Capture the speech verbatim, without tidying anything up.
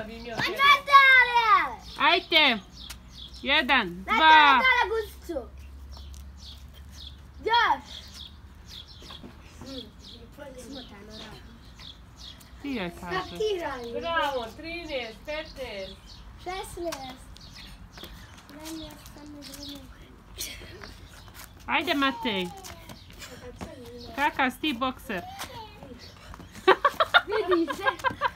nastavim još. Ajde. Jedan, dva. Daj guzicu. Još. Ti joj kaže. Kaptiraj. Bravo, trinaest, petnaest. šesnaest. Ajde Matej. Kakav si ti bokser? Vidi se.